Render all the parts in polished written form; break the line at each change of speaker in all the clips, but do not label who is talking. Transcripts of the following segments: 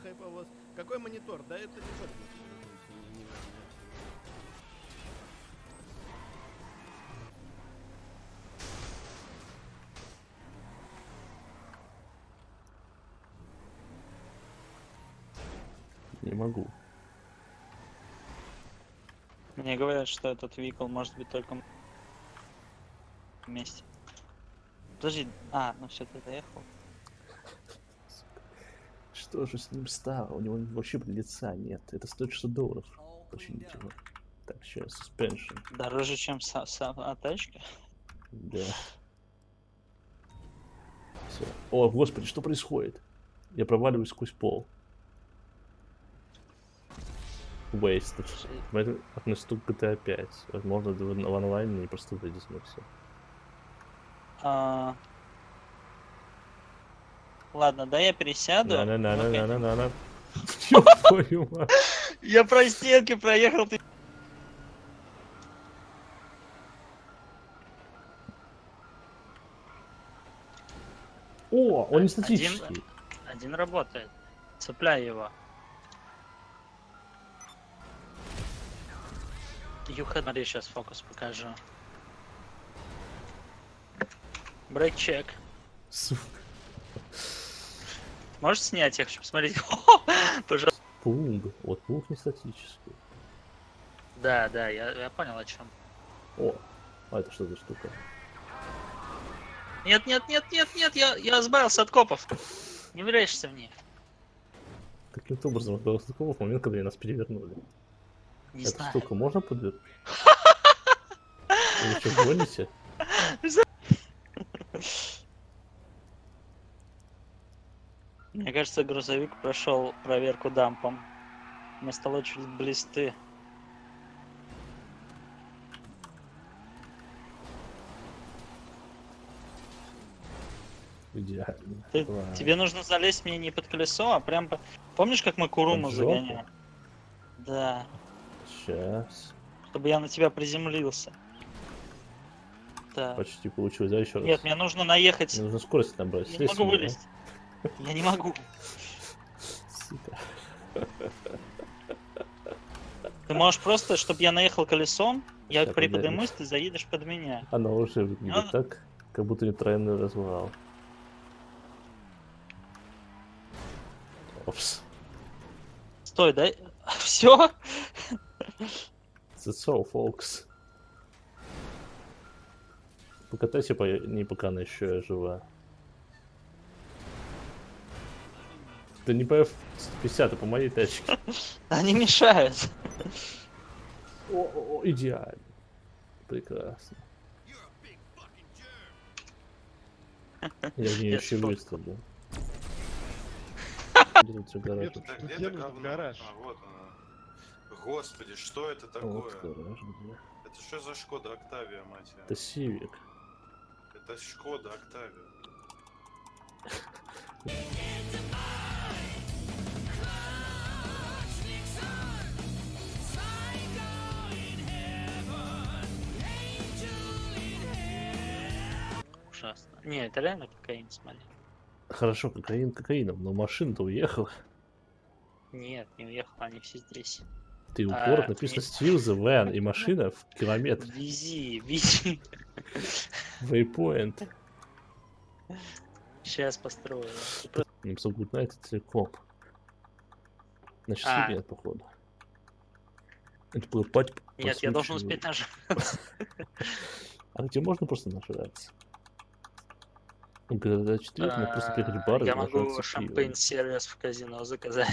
хайповоз. Какой монитор? Да это не тот.
Не могу.
Мне говорят, что этот вихл может быть только вместе. Подожди, ну все, ты доехал.
Что же с ним стало? У него вообще лица нет. Это стоит $600 починить его. Так, сейчас, suspension.
Дороже, чем сама тачка?
Да. Все. О, господи, что происходит? Я проваливаюсь сквозь пол. Wasted. Это относится к GTA 5. Возможно, в онлайне не просто выйдет на все.
Ладно, да я пересяду.
На-на-на-на-на-на-на. Твою мать.
Я про стенки проехал, ты...
О, он не статический.
Один работает. Цепляй его. Смотри, сейчас фокус покажу. Брейк-чек.
Сука.
Можешь снять их, чтобы посмотреть? Пожалуйста.
Пунг. Вот пунг не статический.
Да, я понял о чем.
О, это что за штука?
Нет, я избавился от копов. Не врежься в них.
Каким-то образом избавился от копов в момент, когда нас перевернули.
Не
Эту
знаю.
штуку можно подвернуть? Вы что, гоните?
Мне кажется, грузовик прошел проверку дампом. Мы стало чуть близты.
Идеально.
Тебе нужно залезть мне не под колесо, а прям... Помнишь, как мы Куруму загоняем? Да.
Сейчас.
Чтобы я на тебя приземлился. Да.
Почти получилось, да, еще раз?
Нет, мне нужно наехать.
Мне нужно скорость набрать.
Я не могу вылезть. Я не могу.
Сука.
Ты можешь просто, чтобы я наехал колесом, я
Сейчас,
приподнимусь, ты заедешь под меня.
Она уже выглядит так, как будто не тройной развал. Опс.
Стой, дай. Все?
That's all, folks. Покатайся, пока она еще жива. Да не по F-50, а по моей тачке.
Они мешают.
О, идеально. Прекрасно. Я в нее еще выставлю.
Где гараж?
Вот она. Господи, что это такое?
Вот гараж, где?
Это что за Шкода Октавия, мать?
Это Сивик.
Это Шкода Октавия.
Ужасно. Не, это реально кокаин, смотри.
Хорошо, кокаин кокаином, но машина-то уехала.
Нет, не уехала, они все здесь.
Ты упор, написано Steal the van, и машина в километр.
Вези.
Waypoint.
Сейчас построю.
Написал Good Night целиком. Значит, нет, походу. Это было пать.
Нет, я должен успеть нажать.
А где можно просто нажраться? Когда 4, мы просто приехать в бар и
я могу шампейн-сервис в казино заказать.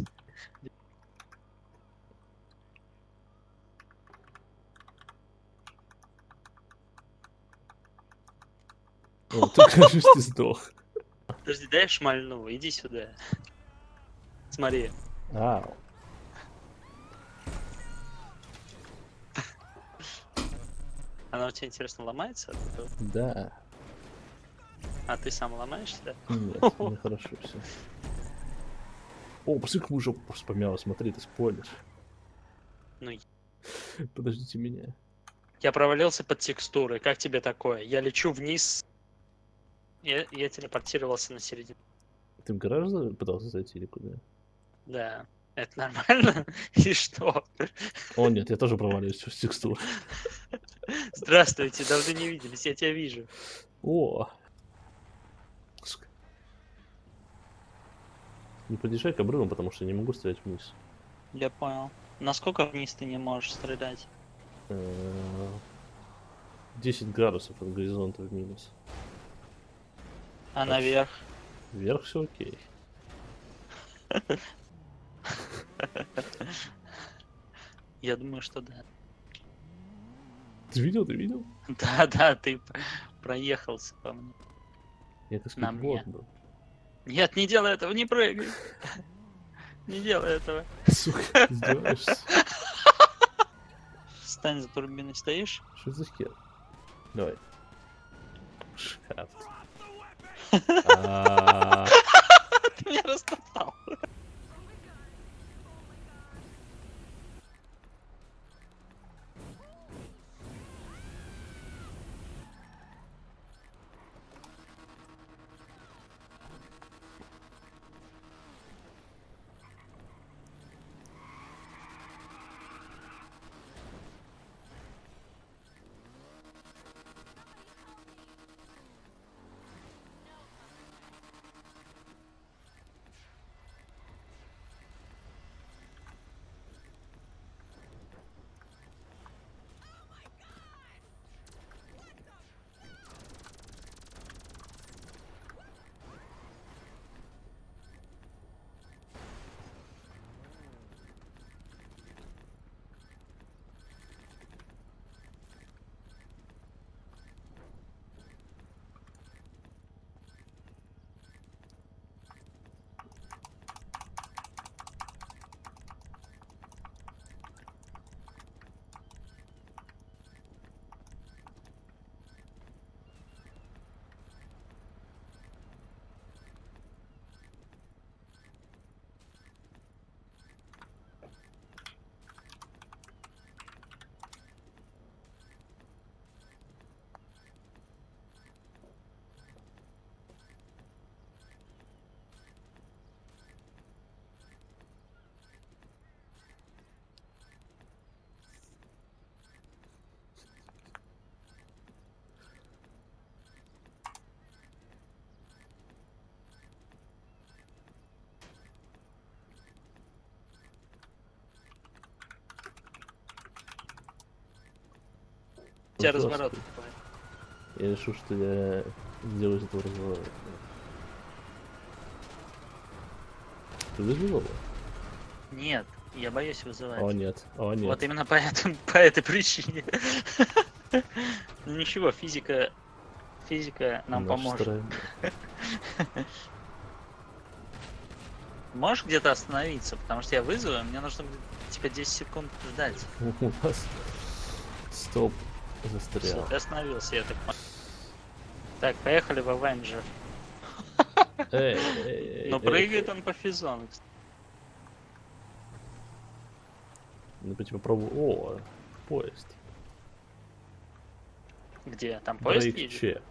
О, ты, кажется, ты сдох.
Подожди, дай я шмальну, иди сюда. Смотри.
Ау.
Она у тебя, интересно, ломается?
Да.
А ты сам ломаешься, да?
Нет, мне хорошо все. О, посмотри, как мы уже вспомяла, смотри, ты спойлер.
Ну,
подождите меня.
Я провалился под текстурой, как тебе такое? Я лечу вниз, я телепортировался на середину.
Ты в гараж пытался зайти или куда?
Да, это нормально. И что?
О, нет, я тоже проваливаюсь в текстуру.
Здравствуйте, давно не виделись, я тебя вижу.
О! Сука. Не подъезжай к обрывам, потому что я не могу стрелять вниз.
Я понял. Насколько вниз ты не можешь стрелять?
10 градусов от горизонта в минус.
А наверх?
Вверх все окей.
Я думаю, что да.
Ты видел, ты видел?
Да, ты проехался по мне.
Я как
На мне.
скейтборд был.
Нет, не делай этого, не прыгай. Не делай этого.
Сука, издеваешься?
Встань за турбиной, стоишь?
Что за хер? Давай. Шкаф.
Ты меня растоптал. У тебя разворот.
Я решил, что я сделаю из этого разворота. Ты вызвал его?
Нет, я боюсь вызывать.
О нет, о нет.
Вот именно поэтому, по этой причине. Ну ничего, физика нам поможет. Можешь где-то остановиться, потому что я вызову, мне нужно типа 10 секунд ждать.
У нас стоп,
Всё,
застрял.
ты остановился, я так понял. Так, поехали в Avenger. Но прыгает он по физону.
Ну, типа, попробую. О, поезд.
Где? Там поезд
Брейк
едет?
чек.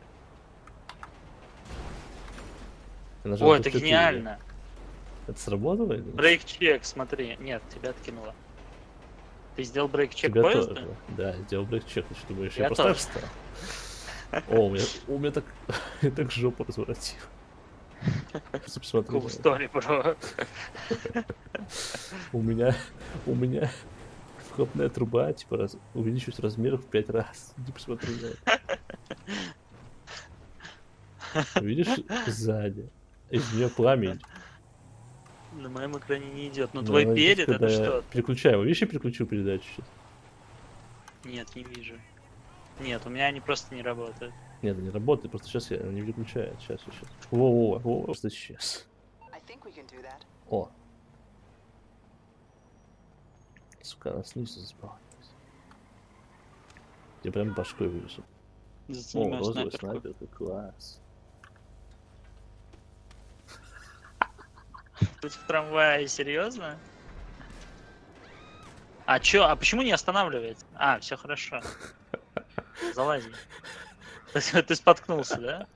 О, это гениально.
Это сработало?
Брейк-чек, смотри. Нет, тебя откинуло. Ты сделал брейк-чек
Тебя
поезда?
тоже. Да, сделал брейк-чек. Ты что думаешь,
Я
я просто
тоже.
встал? О, у меня так, так жопу разворотил. Посмотри.
Cool story, bro.
У меня вхлопная труба, типа, увеличивается размер в 5 раз. Иди посмотри на это. Видишь, сзади. Из нее пламя.
На моем экране не идет. Но
Ну,
твой
видишь,
перед
когда
это
я
что?
переключаю его. Видишь, я переключил передачу сейчас?
Нет, не вижу. Нет, у меня они просто не работают.
Нет, не работает, просто сейчас я не переключаю. Сейчас. Во, просто исчез. О. Сука, она снизу заспавнилась. Я прям башкой вывешу. О,
Занимаюсь
розовый
снайперку.
снайперка, класс.
Тут в трамвае, серьезно? А чё? А почему не останавливается? А, все хорошо. Залази. Ты споткнулся, да?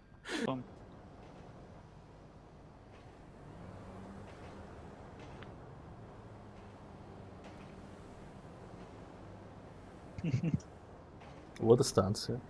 Вот и станция.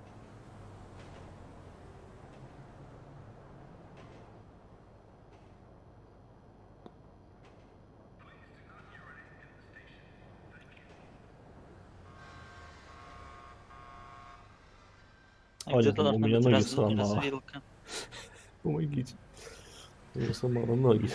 Аня,
Где-то
у
должна
меня
быть
ноги сломала.
развилка.
Помогите. Я сломала ноги.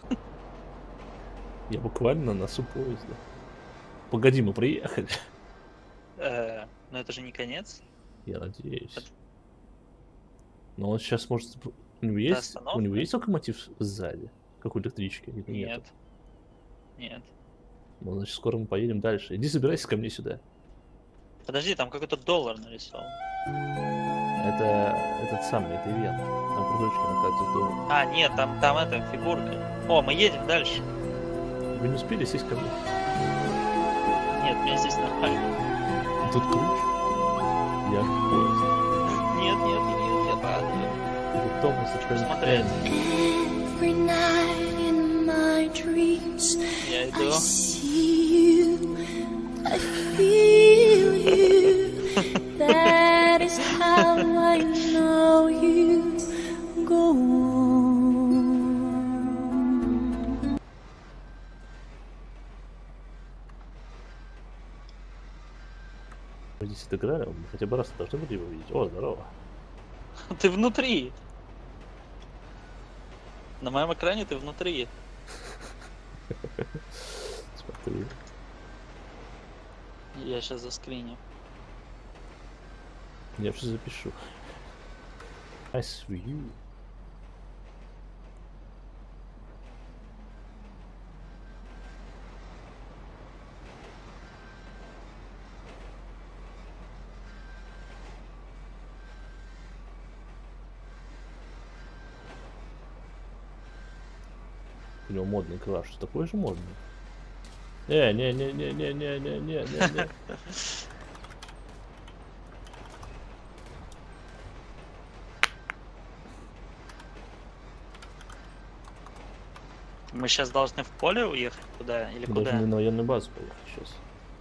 Я буквально на носу поезда. Погоди, мы приехали.
Но это же не конец.
Я надеюсь. Но он сейчас может... У него есть,
остановка?
у него есть локомотив сзади? Как у электрички? Или
Нет.
нету?
Нет.
Ну, значит, скоро мы поедем дальше. Иди собирайся ко мне сюда.
Подожди, там какой-то доллар нарисован.
Это этот самый, это ивент. Там кружочки на карте дома.
А, нет, там это, фигурка. О, мы едем дальше.
Вы не успели сесть ко мне?
Нет, мне здесь нормально.
Тут ключ. Я поезд.
Нет, я падаю.
Это Томас
Смотреть.
Every night in my dreams,
Я
I
иду.
see you, I feel you. That is how I know you go on.
Мы здесь отыграли, мы хотя бы раз должны были его видеть. О, здорово.
Ты внутри. На моем экране ты внутри.
Смотри.
Я сейчас заскриню.
Я все запишу. I see you. У него модный краш, такой же модный. Не.
Мы сейчас должны в поле уехать куда или
Мы
куда?
должны на военную базу поехать сейчас.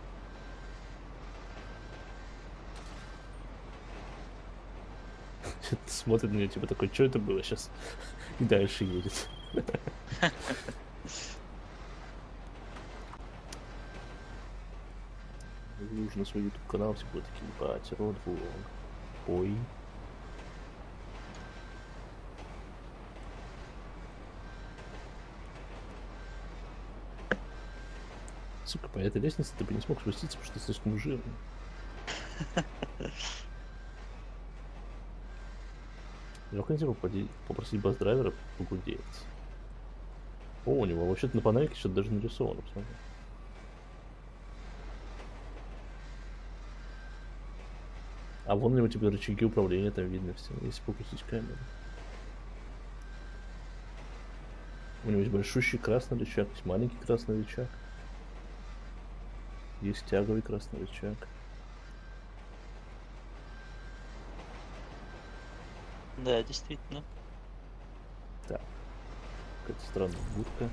Смотрит на меня, типа такой, что это было сейчас? И дальше едет. Нужно свой YouTube канал, все будут такие, ебать, рот влог. Ой. Сука, по этой лестнице ты бы не смог спуститься, потому что ты слишком жирный. Я хотел попросить бас-драйвера погудеть. О, у него вообще-то на панельке что-то даже нарисовано, посмотри. А вон у него теперь рычаги управления там видно все, если покрутить камеру. У него есть большущий красный рычаг, есть маленький красный рычаг. Есть тяговый красный рычаг.
Да, действительно.
Так. Какая-то странная будка.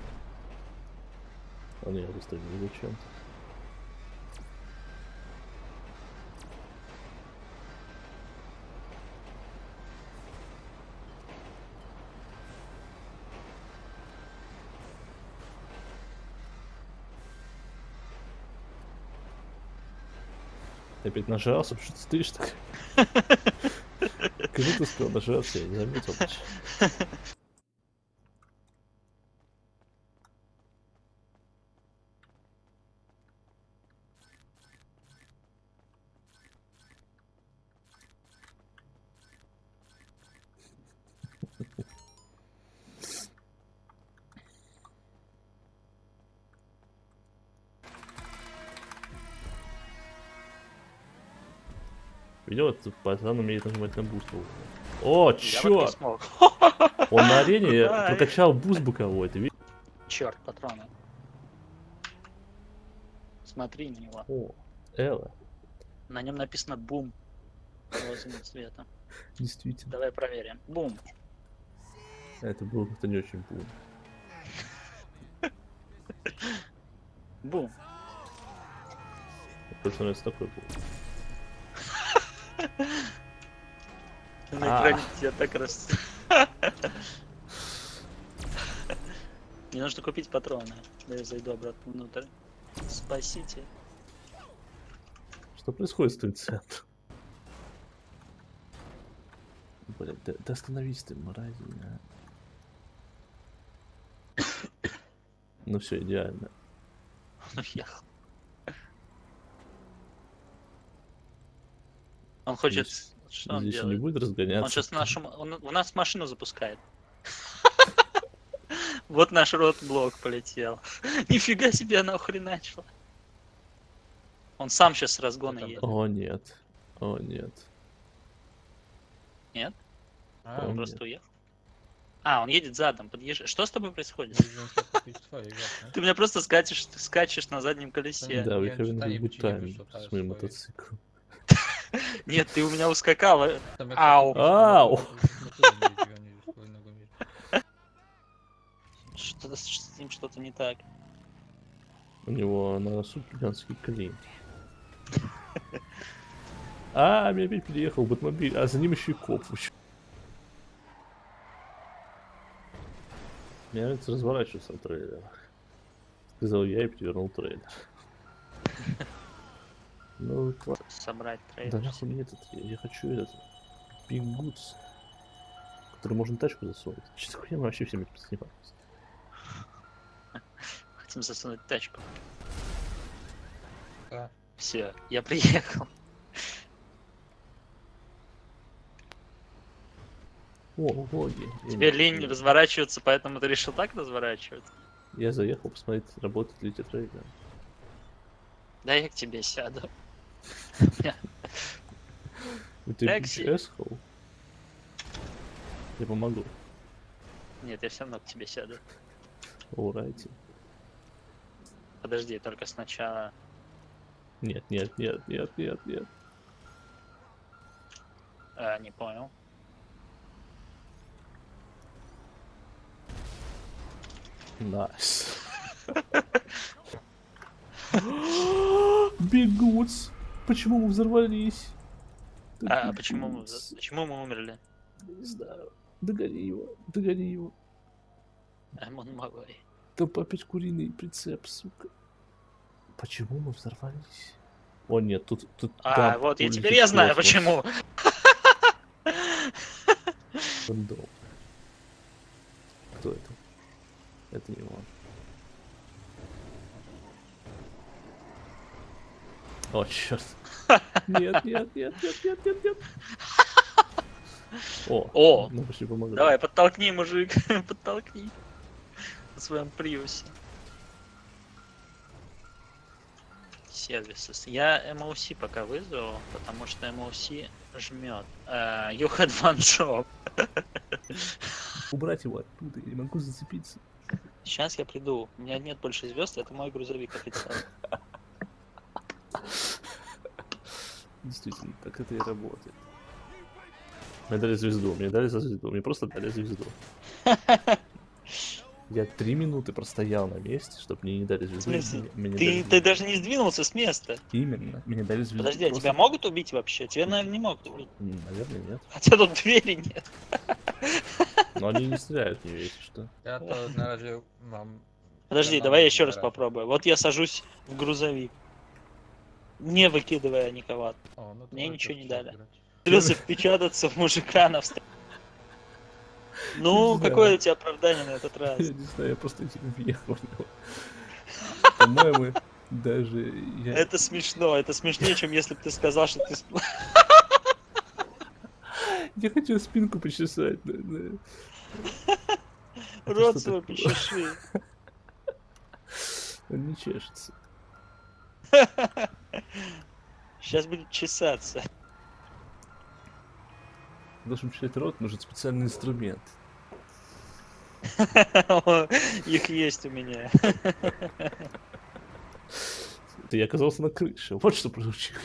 А не, я застрелил зачем-то. Ты опять нажрался, потому что ты стоишь так. Когда ты успел нажраться, я не заметил даже. Видел, этот пацан умеет нажимать на буст. О,
Я вот
чё?
не смог.
Он на арене
Да,
прокачал буст боковой, ты видишь?
Черт, патроны. Смотри на него.
О, Элла,
На нем написано бум. Розовым цветом.
действительно.
Давай проверим. Бум.
Это было как-то не очень бум.
Бум.
В прошлый раз такой был.
На экране тебя так раз... Мне нужно купить патроны. Да я зайду обратно внутрь. Спасите.
Что происходит с твоим центром? Блять, да остановись ты, мразь, а. Ну все, идеально.
Он уехал. Он хочет... Что он
Здесь он
делает?
не будет разгоняться.
Он сейчас нашу... Он у нас машину запускает. Вот наш ротблок полетел. Нифига себе, она охреначила. Он сам сейчас с разгона едет.
О нет. О нет.
Нет?
О,
Он
нет.
просто уехал. А, он едет задом, подъезжай. Что с тобой происходит? Ты меня просто скачешь на заднем колесе.
Да, вы
Я
having
читаю,
a good
почему
time
что-то
с моим
свое.
мотоциклом.
Нет, ты у меня ускакал. Ау.
Ау!
Что-то с ним что-то не так.
У него на носу гигантский клин. А, меня опять переехал Бэтмобиль, а за ним еще и коп. Мне нравится разворачиваться на трейлерах. Сказал я и перевернул трейлер. Ну, класс.
Собрать
Да
трейлер.
нахуй мне этот, я хочу этот Big Goods, который можно тачку засунуть. Что такое, я вообще всем этим занимаюсь.
Хотим засунуть тачку.
Да.
Все, я приехал.
О, логи.
Тебе лень разворачиваться, поэтому ты решил так разворачиваться?
Я заехал посмотреть, работает ли трейлер.
Да я к тебе сяду.
Ты
Такси.
asshole? Я помогу.
Нет, я все равно к тебе сяду.
Урайте.
Подожди, только сначала...
Нет, нет, нет, нет, нет, нет.
Не понял.
Найс. Big Goods. Почему мы взорвались?
А почему мы умерли?
Не знаю. Догони его, догони его.
Он малой.
Там опять куриный прицеп, сука. Почему мы взорвались? О нет, тут да,
Вот,
улетит
теперь я знаю,
в космос.
почему.
Рандом. Кто это? Это не он. О, черт. Нет, нет, нет, нет, нет, нет, нет.
О!
Ну почти помогли.
Давай, подтолкни, мужик, подтолкни. На своем приусе. Сервисы. Я MOC пока вызову, потому что MOC жмет. You had one job.
Убрать его оттуда, я не могу зацепиться.
Сейчас я приду. У меня нет больше звезд, это мой грузовик официально.
Действительно, так это и работает. Мне дали звезду, мне дали за звезду, мне просто дали звезду. Я 3 минуты простоял на месте, чтобы мне не дали звезду.
В смысле?
Мне
Ты
дали
даже не сдвинулся с места.
Именно, мне дали звезду.
Подожди, а
просто-
тебя могут убить вообще? Тебя, наверное, не могут убить.
Наверное, нет.
Хотя тут двери нет.
Но они не стреляют в нее, если что.
Я то на раzie mam...
Подожди,
Я
давай я
могу
еще раз
выбирать.
попробую. Вот я сажусь в грузовик, не выкидывая никого.
O, no to
Мне
możesz
ничего не
też
дали.
grać.
Придется впечататься в мужика на встречу. Ну,
Не знаю.
какое у тебя оправдание на этот раз?
Я не знаю, я просто этим въехал в него. По-моему, даже я...
Это смешно, это смешнее, чем если бы ты сказал, что ты...
Я хотел спинку почесать. да. Это
Рот
что
свой
такое?
почеши.
Он не чешется.
Сейчас будет чесаться.
Должен чесать рот, нужен специальный инструмент.
Их есть у меня.
Ты оказался на крыше. Вот что получилось.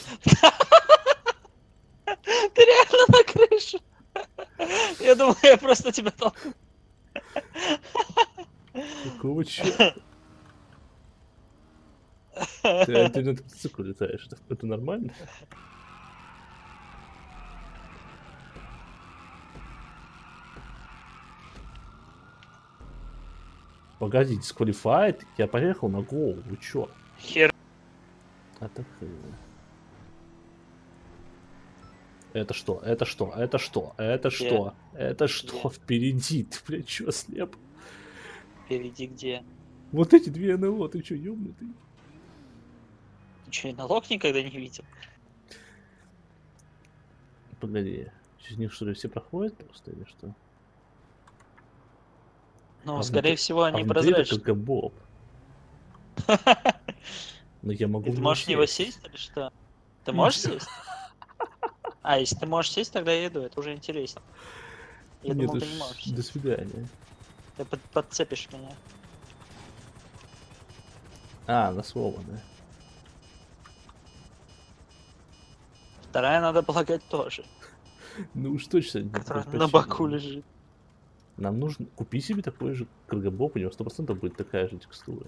Ты реально на крыше? Я думал, я просто тебя толкну.
Какого черта? Ты на мотоцикле летаешь, это нормально? Погоди, дисквалифайт? Я поехал на голову, вы чё?
Хер.
А так... Это что? Это что? Это что? Это что? Это что? Впереди? Ты, блядь, чё, слеп?
Впереди где?
Вот эти две НЛО, ты чё, ёбнутый?
Ты чё, и налог никогда не видел?
Погоди, через них что ли все проходят просто или что?
Ну,
А
скорее
внутри-
всего, они
внутри это
прозрачные.
только Боб. Но я могу
И
в
ты
него
можешь в него сесть или что? Ты можешь сесть? А, если ты можешь сесть, тогда я иду, это уже интересно. Я
Нет,
думал, ты
уж
не можешь
до
сесть.
свидания.
Ты подцепишь меня.
А, на слово, да.
Вторая, надо полагать, тоже.
Ну уж точно. не
Которая
предпочтение.
на боку лежит.
Нам нужно... Купи себе такой же Каргобоб, у него 100% будет такая же текстура.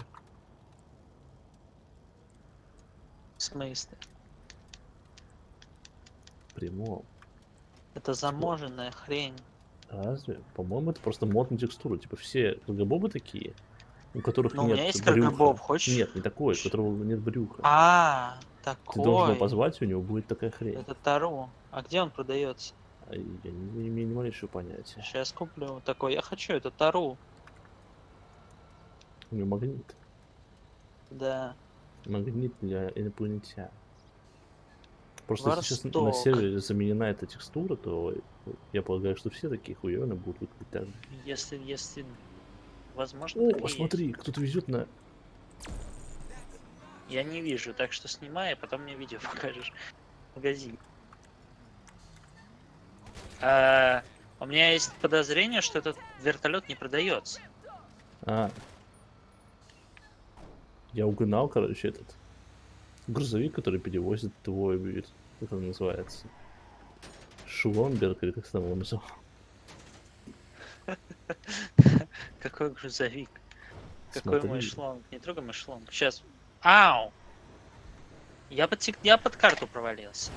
В смысле?
Прямо.
Это заможенная хрень.
Разве? По-моему, это просто мод на текстуру. Типа все Каргобобы такие, у которых
Ну, у
нет
меня есть
брюха.
Каргобоб, хочешь?
Нет, не такой, у которого нет брюха.
А,
Ты должен его
такой.
позвать, и у него будет такая хрень.
Это Тару. А где он продается?
А я не имею ни малейшего понятия.
Сейчас куплю такой. Я хочу, это Тару.
У него магнит.
Да.
Магнит для инопланетян. Просто если сейчас на
Варсток.
сервере заменена эта текстура, то я полагаю, что все такие хуёвые будут выглядеть так же.
Если возможно,
О,
так и есть.
смотри, кто-то везет на...
Я не вижу, так что снимай, а потом мне видео покажешь. Погоди. У меня есть подозрение, что этот вертолет не продается.
А. Я угнал, короче, этот грузовик, который перевозит твой, как он называется? Шломберг, или как там его называл?
Какой грузовик? Какой мой
Смотри.
шлонг? Не трогай мой шлонг. Сейчас. Ау! Я под карту провалился.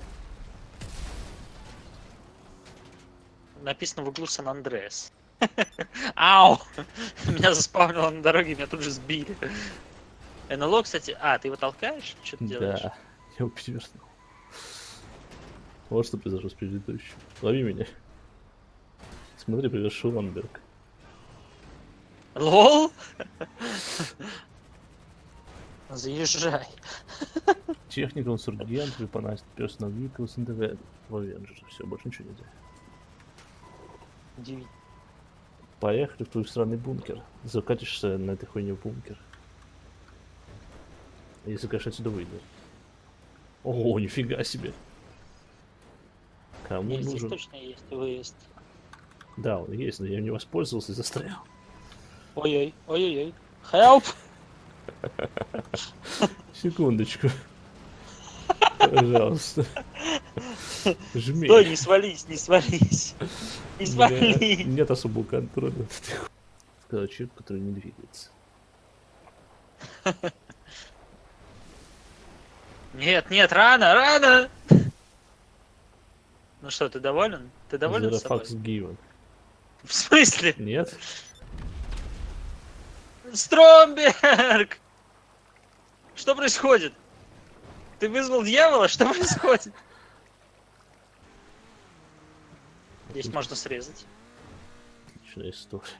Написано в углу Сан-Андреас. Ау! Меня заспавнило на дороге, меня тут же сбили. НЛО, кстати... А, ты его толкаешь? Что ты делаешь?
Да, я его перевернул. Вот что произошло с предыдущим. Лови меня. Смотри, привет, Шломберг.
Лол? Заезжай.
Техникал Сургент, Weaponized Personal Vehicles and Avengers. Все, больше ничего нельзя.
Удивительно.
Поехали в твой странный бункер. Закатишься на этой хуйне в бункер. Если, конечно, отсюда выйдет. О, нифига себе. Кому
Здесь
нужен?
точно есть выезд.
Да, он есть, но я им не воспользовался и застрял.
Ой-ой, ой-ой-ой. Help!
Секундочку. Пожалуйста. Жми.
Стой, не свались, не свались. Не
У меня
свались.
нет особого контроля. Сказал человек, который не двигается.
Нет, нет, рано, рано! Ну что, ты доволен? Ты доволен
The
собой?
fuck's given.
В смысле?
Нет?
Стромберг! Что происходит? Ты вызвал дьявола? Что происходит? Здесь можно срезать.
Отличная история.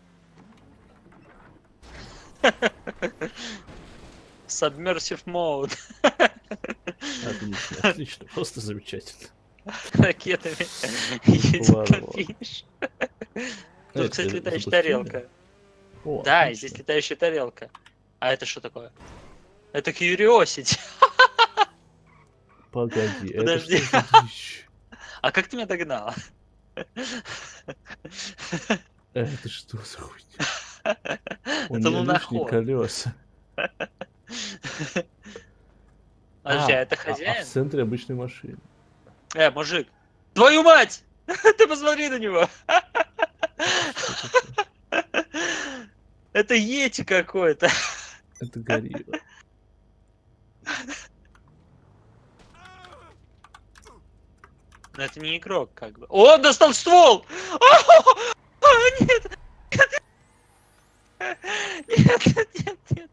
Submersive mode.
Отлично, отлично, просто замечательно.
Ракетами едет
Ладно,
на финиш.
Это
Тут, кстати, летающая
запустили?
тарелка.
О,
Да, и
отлично.
здесь летающая тарелка. А это что такое? Это Curiosity.
Погоди,
Подожди.
это что за дичь?
А как ты меня догнал?
Это что за хуйня? У
Это
нее лишние
луноход.
колеса.
Подожди, а это
А в
хозяин?
центре обычной машины.
Мужик. Твою мать! Ты посмотри на него! Это Йети какой-то.
Это горилла.
Но это не игрок, как бы. О, он достал ствол! Нет! Нет.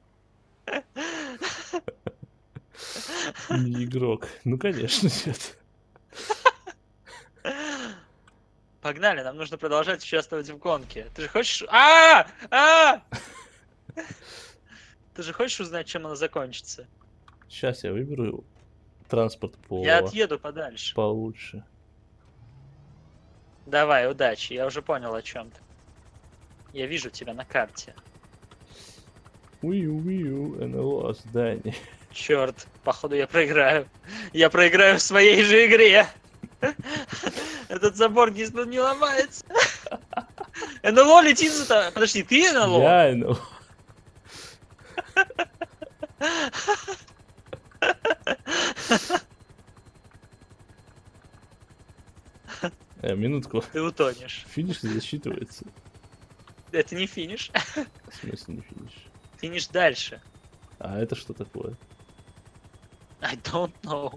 Не игрок. Ну, конечно, нет.
Погнали, нам нужно продолжать участвовать в гонке. Ты же хочешь... Ты же хочешь узнать, чем она закончится?
Сейчас я выберу транспорт
Я отъеду подальше.
получше.
Давай, удачи. Я уже понял, о чем ты. Я вижу тебя на карте.
Уиу, НЛО, здание.
Черт, походу я проиграю. Я проиграю в своей же игре. Этот забор не ломается. НЛО летит за тобой. Подожди, ты НЛО?
Я НЛО. Минутку.
Ты утонешь.
Финиш не засчитывается.
Это не финиш.
В смысле не финиш?
Финиш дальше.
А это что такое?
I don't know.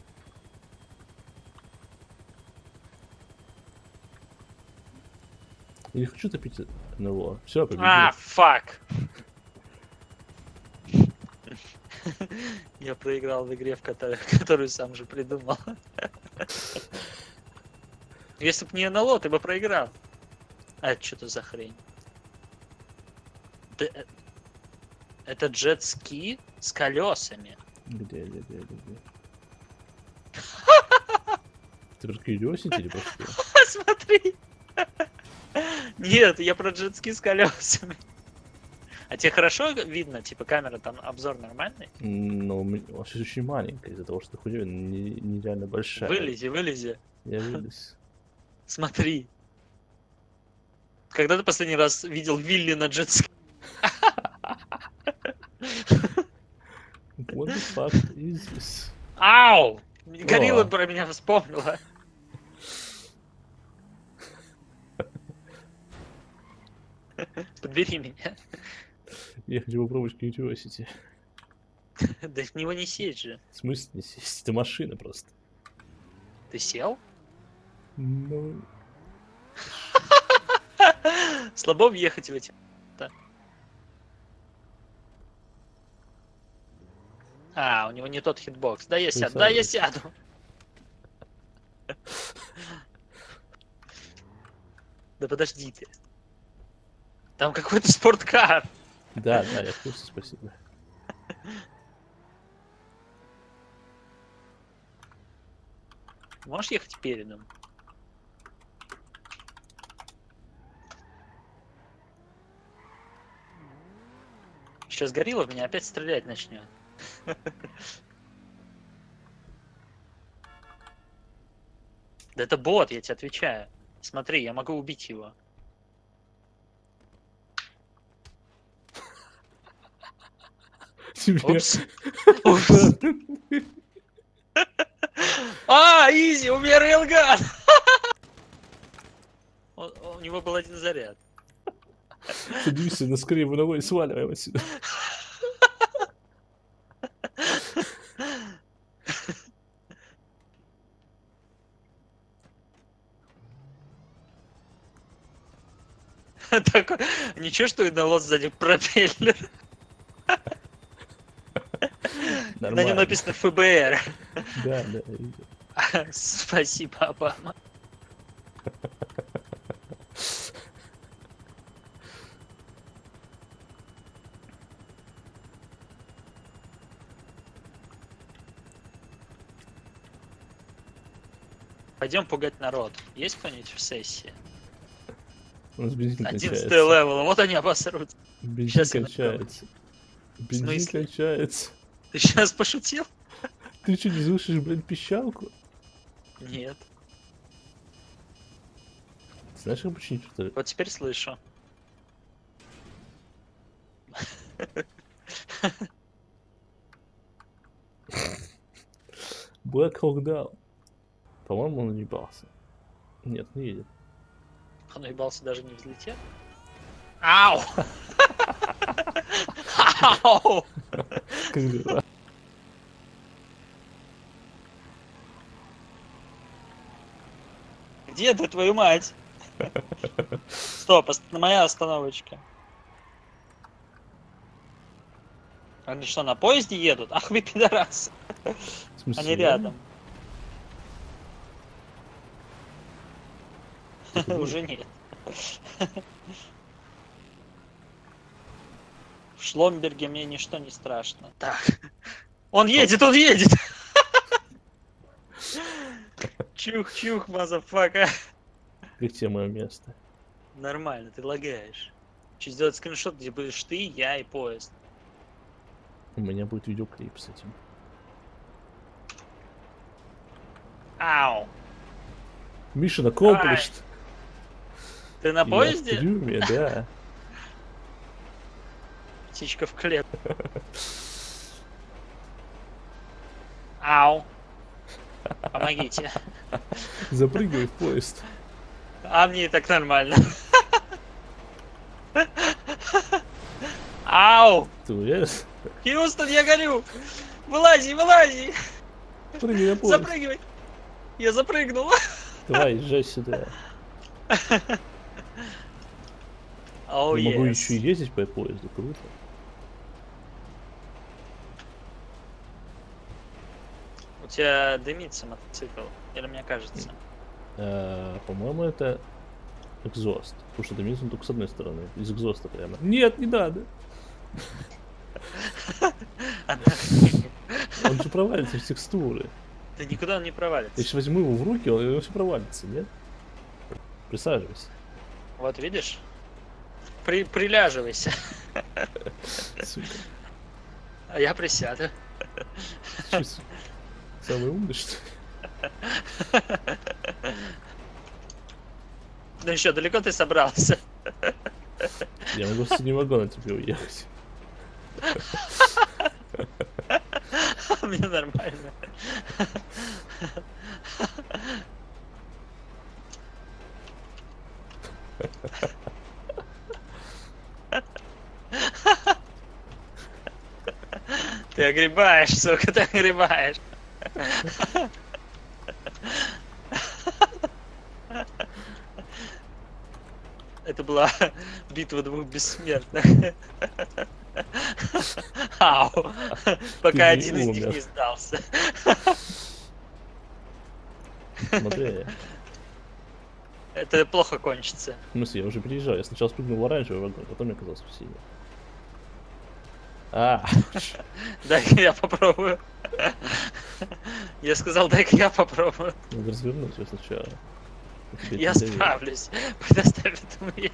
Я не хочу топить НЛО. Все, победил.
Фак. Я проиграл в игре, которую сам же придумал. Если бы не НЛО, ты бы проиграл. А это что-то за хрень? Это джет-ски с колесами.
Где? Ты про Curiosity или про что?
Смотри. Нет, я про джет-ски с колесами. А тебе хорошо видно? Типа камера, там обзор нормальный?
Ну, вообще очень маленькая из-за того, что худее, нереально большая.
Вылези.
Я вылез.
Смотри. Когда ты последний раз видел Вилли на джет-ски?
What the fuck is this?
Ау! Горилла про меня вспомнила. Подбери меня.
Я хочу попробовать Curiosity.
Да в него не сесть же.
В смысле не сесть? Это машина просто.
Ты сел?
Ну,
Слабо въехать в эти. У него не тот хитбокс. Да я сяду. Да подожди ты. Там какой-то спорткар.
да, я в курсе, спасибо.
Можешь ехать передом? Сейчас горилла в меня опять стрелять начнет. Да это бот, я тебе отвечаю. Смотри, я могу убить его. Упс. Изи, у меня рейлган! У него был один заряд.
Садимся на скорее ногой и сваливаем отсюда.
Такой, ничего, что НЛО сзади пропеллер. На нем написано ФБР.
Да.
Спасибо, Обама. Пойдем пугать народ. Есть кто-нибудь в сессии?
У нас бензин
11
кончается.
левел, вот они обосрутся.
Бензин
Сейчас я
кончается. Бензин
смысле?
кончается.
Ты сейчас пошутил?
Ты что, не слышишь, блин, пищалку?
Нет.
Знаешь, как починить что ли?
Вот теперь слышу.
Black Hawk Down. По-моему, он уебался. Нет, не едет.
Он уебался, даже не взлетел. Ау! Ау!
Как дела?
Где ты, твою мать? Стоп, моя остановочка. Они что, на поезде едут? Ах вы пидорасы.
В смысле,
Они рядом.
Ты
Уже нет. В Шломберге мне ничто не страшно. Так. Он едет, он едет! Чух-чух, мазафака.
Как тебе мое место?
Нормально, ты лагаешь. Че, сделать скриншот, где будешь ты, я и поезд.
У меня будет видеоклип с этим.
Ау!
Mission accomplished.
Ты на
Я в
поезде?
трюме, да.
Птичка в клетке. Ау! Помогите.
Запрыгивай в поезд.
А мне и так нормально. Ау!
Ты уверен?
Хьюстон, я горю! Вылази, вылази!
Прыгай на поезд.
Запрыгивай! Я запрыгнул!
Давай, езжай сюда.
Оу,
Я могу
yes.
еще и ездить по поезду, круто.
У тебя дымится мотоцикл, или мне кажется?
По-моему, это экзост. Потому что дымится он только с одной стороны. Из экзоста прямо. Нет, не надо. Он же провалится в текстуры.
Да никуда он не провалится.
Я сейчас возьму его в руки, он все провалится, нет? Присаживайся.
Вот видишь? Приляживайся.
Сука.
А я присяду.
Ты что, самый умный, что ли?
Ну еще, далеко ты собрался?
Я могу с не могу на тебе уехать.
Мне нормально. Ты огребаешь, сука, ты огребаешь. Это была битва двух бессмертных. Ау. Пока
не
один из них
умер.
не сдался.
Смотри.
Это плохо кончится.
В смысле, я уже переезжаю. Я сначала спрыгнул в оранжевый вагон, потом я оказался в синий.
Дай-ка я попробую. Я сказал, дай-ка я попробую.
Надо развернуть его сначала. тебе
Я
это доверие.
справлюсь. Предоставь это мне.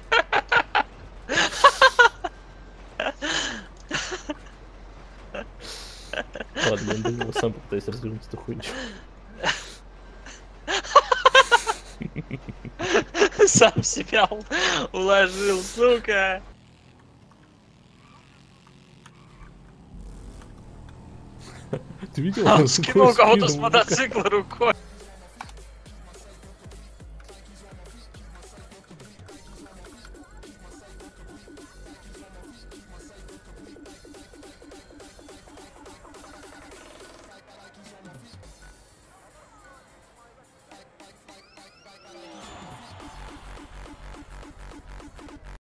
Ладно, я думаю, сам попытаюсь развернуть эту хуйню.
Сам себя уложил, сука.
Ты видел?
Он
он
скинул
такой
кого-то с
спину,
мотоцикла рукой.